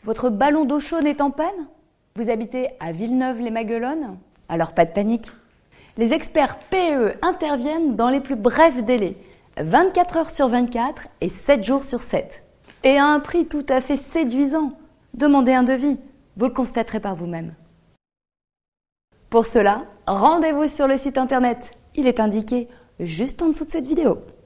Votre ballon d'eau chaude est en panne? Vous habitez à Villeneuve-les-Maguelones? Alors pas de panique. Les experts PEE interviennent dans les plus brefs délais, 24 heures sur 24 et 7 jours sur 7. Et à un prix tout à fait séduisant. Demandez un devis, vous le constaterez par vous-même. Pour cela, rendez-vous sur le site internet. Il est indiqué juste en dessous de cette vidéo.